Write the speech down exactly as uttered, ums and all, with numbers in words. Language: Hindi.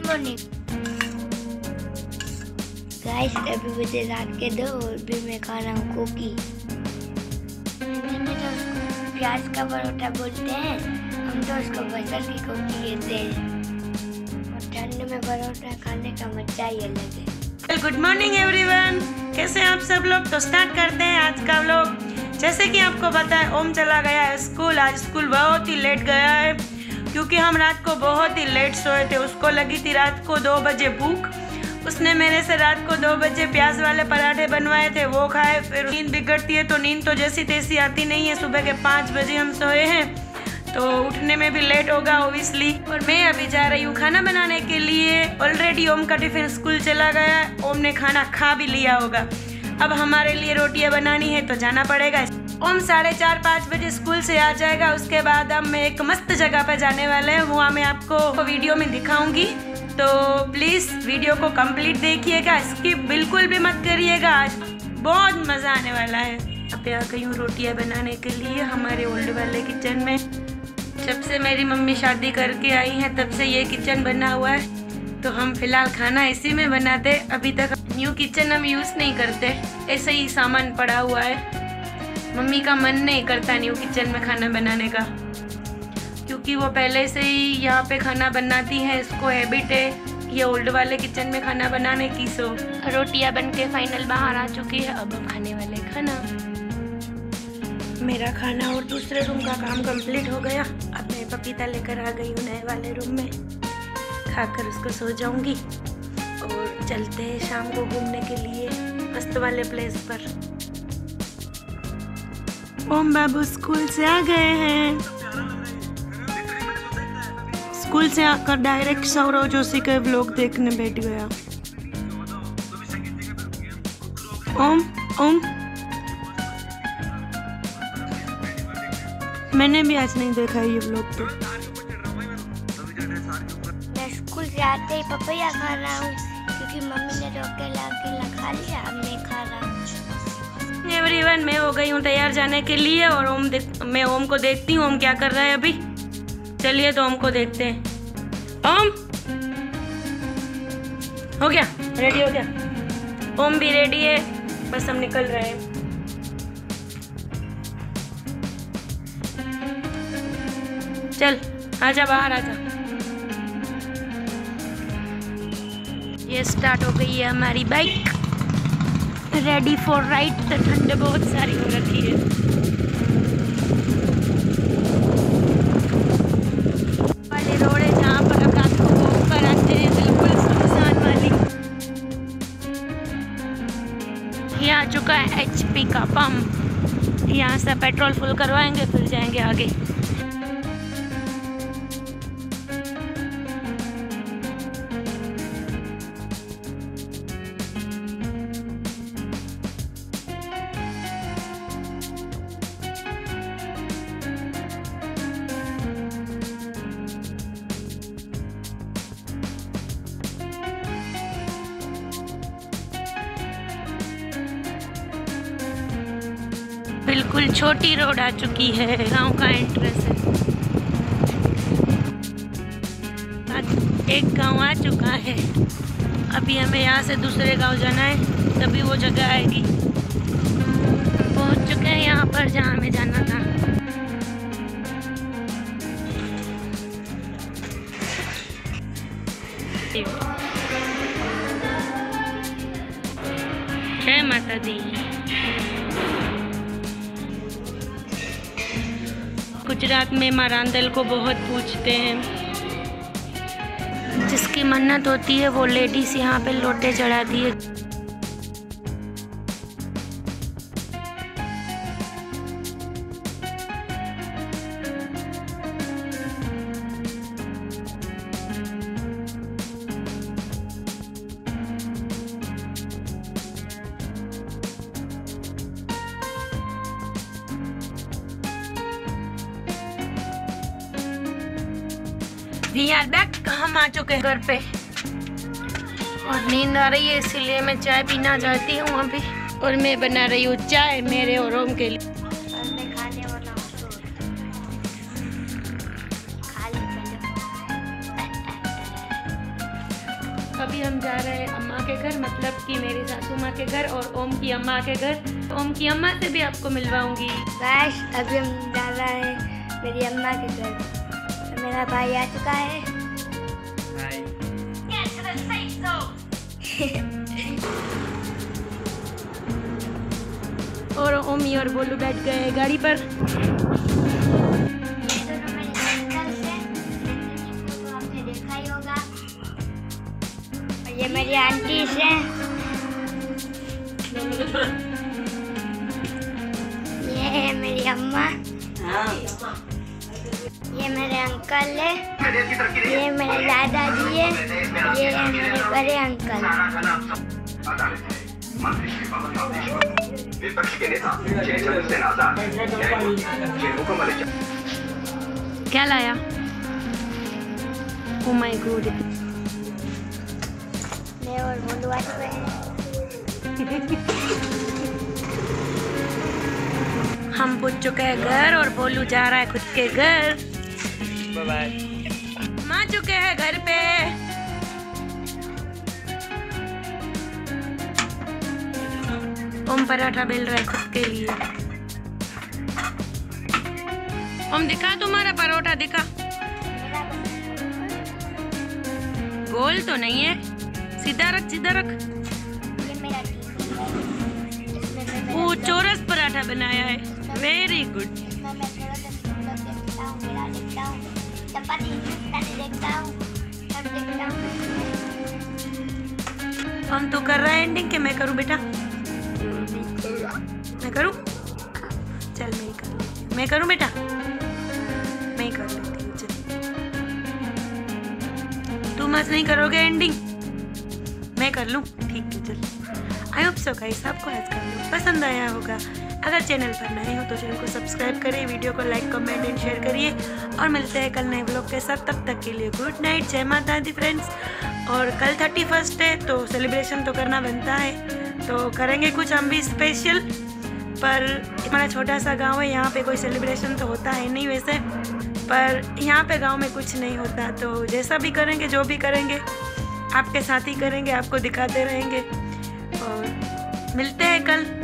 मॉर्निंग गाइस, अभी बजे रात के दो और भी मैं खा रहा हूँ कोकी। मैंने तो उसको प्याज का परोठा बोलते हैं, हम तो उसको बसर की कोकी कहते हैं। और ठंड में परोठा खाने का मजा ही अलग है। गुड मॉर्निंग एवरीवन, कैसे हैं आप सब लोग। तो स्टार्ट करते हैं आज का व्लॉग। जैसे कि आपको पता है, ओम चला गया है स्कूल। आज स्कूल बहुत ही लेट गया है क्योंकि हम रात को बहुत ही लेट सोए थे। उसको लगी थी रात को दो बजे भूख। उसने मेरे से रात को दो बजे प्याज वाले पराठे बनवाए थे, वो खाए। फिर नींद बिगड़ती है तो नींद तो जैसी तैसी आती नहीं है। सुबह के पाँच बजे हम सोए हैं तो उठने में भी लेट होगा ओबियसली। और मैं अभी जा रही हूँ खाना बनाने के लिए। ऑलरेडी ओम का टिफिन स्कूल चला गया, ओम ने खाना खा भी लिया होगा। अब हमारे लिए रोटियां बनानी है तो जाना पड़ेगा। ओम साढ़े चार पाँच बजे स्कूल से आ जाएगा। उसके बाद हम एक मस्त जगह पर जाने वाले हैं, वहाँ मैं आपको वीडियो में दिखाऊंगी। तो प्लीज़ वीडियो को कंप्लीट देखिएगा, स्किप बिल्कुल भी मत करिएगा। आज बहुत मज़ा आने वाला है। अब आ गई हूँ रोटियाँ बनाने के लिए हमारे ओल्ड वाले किचन में। जब से मेरी मम्मी शादी करके आई हैं तब से ये किचन बना हुआ है, तो हम फिलहाल खाना इसी में बनाते। अभी तक न्यू किचन हम यूज़ नहीं करते, ऐसे ही सामान पड़ा हुआ है। मम्मी का मन नहीं करता न्यू किचन में खाना बनाने का, क्योंकि वो पहले से ही यहाँ पे खाना बनाती है, इसको हैबिट है ये ओल्ड वाले किचन में खाना बनाने की। सो रोटियाँ बन के फाइनल बाहर आ चुकी है, अब हम खाने वाले खाना। मेरा खाना और दूसरे रूम का काम कंप्लीट हो गया। अब मैं पपीता लेकर आ गई हूँ नए वाले रूम में, खाकर उसको सो जाऊंगी और चलते हैं शाम को घूमने के लिए मस्त वाले प्लेस पर। ओम बाबू स्कूल से आ गए हैं। स्कूल से आकर डायरेक्ट सौरव जोशी का व्लॉग देखने बैठ गया। ओम ओम मैंने भी आज नहीं देखा ये व्लॉग। तो मैं स्कूल से आते ही पपैया खा रहा हूँ क्योंकि मम्मी ने रोक के ला के खा लिया, अब नहीं खा रहा। एवरीवन, मैं हो गई हूँ तैयार जाने के लिए और ओम देख मैं ओम को देखती हूँ ओम क्या कर रहा है अभी। चलिए तो ओम को देखते हैं। ओम हो गया, रेडी हो गया। ओम भी रेडी है, बस हम निकल रहे हैं। चल आजा, बाहर आजा। ये स्टार्ट हो गई है हमारी बाइक, रेडी फॉर राइड। तो ठंड बहुत सारी हो रखी है। वाले रोड है जहाँ पर हम रात को वॉक पर आते हैं, बिल्कुल सुनसान वाली। ये आ चुका है एच पी का पंप, यहाँ से पेट्रोल फुल करवाएंगे फिर जाएंगे आगे। बिल्कुल छोटी रोड आ चुकी है, गांव का एंट्रेंस है। एक गांव आ चुका है, अभी हमें यहाँ से दूसरे गांव जाना है, तभी वो जगह आएगी। पहुँच चुके हैं यहाँ पर जहाँ हमें जाना था। जय माता दी। गुजरात में माँ रांदल को बहुत पूछते हैं, जिसकी मन्नत होती है वो लेडीज यहाँ पे लोटे चढ़ाती है। We are back. हम आ चुके हैं घर पे और नींद आ रही है, इसीलिए मैं चाय पीना चाहती हूँ अभी। और मैं बना रही हूँ चाय मेरे और ओम के लिए। और मैं खाने वाला हूँ खा ली पहले। अभी हम जा रहे हैं अम्मा के घर, मतलब कि मेरी सासू माँ के घर और ओम की अम्मा के घर। ओम की अम्मा से भी आपको मिलवाऊंगी। गाइस अभी हम जा रहे हैं मेरी अम्मा के घर। तो मेरा भाई आ चुका है। हाय। और ओमी और बोलू बैठ गए गाड़ी पर। ये दोनों मेरे अंकल हैं, जिनको आपने देखा ही होगा। और ये मेरी आंटी हैं। ये है मेरी अम्मा। ये मेरे अंकल है। ये मेरे दादाजी है। ये है मेरे बड़े अंकल। क्या लाया? Oh my god. मैं और बोलू आ चुके हैं। हम पहुंच चुके हैं घर और बोलू जा रहा है खुद के घर। Bye bye. हम आ चुके हैं घर पे। ओम पराठा बेल रहा है खुद के लिए। ओम दिखा तुम्हारा परोठा, दिखा। गोल तो नहीं है, सीधा रख, सीधा रख। ये मेरा टीवी है। इसमें मैं वो चौरस पराठा बनाया है। Very good. इसमें मैं थोड़ा सा यूट्यूब देखता हूँ, मेरा देखता हूँ, चपाती चपाती देखता हूँ, सब देखता हूँ। हम तो कर रहा है एंडिंग के मैं करूँ बेटा? मैं करूँ? चल मैं ही कर लेती हूँ। मैं करूँ बेटा? मैं ही कर लेती हूँ। चल तू मत नहीं करोगे एंडिंग? मैं कर लूँ? ठीक है चल। आई होप सो गाइस आपको आज का वीडियो पसंद आया होगा। अगर चैनल पर नए हो तो चैनल को सब्सक्राइब करिए, वीडियो को लाइक कमेंट एंड शेयर करिए और मिलते हैं कल नए व्लॉग के साथ। तब तक के लिए गुड नाइट, जय माता दी फ्रेंड्स। और कल थर्टी फर्स्ट है तो सेलिब्रेशन तो करना बनता है, तो करेंगे कुछ हम भी स्पेशल। पर हमारा छोटा सा गांव है, यहाँ पे कोई सेलिब्रेशन तो होता है नहीं वैसे, पर यहाँ पे गांव में कुछ नहीं होता। तो जैसा भी करेंगे, जो भी करेंगे आपके साथ ही करेंगे, आपको दिखाते रहेंगे। और मिलते हैं कल।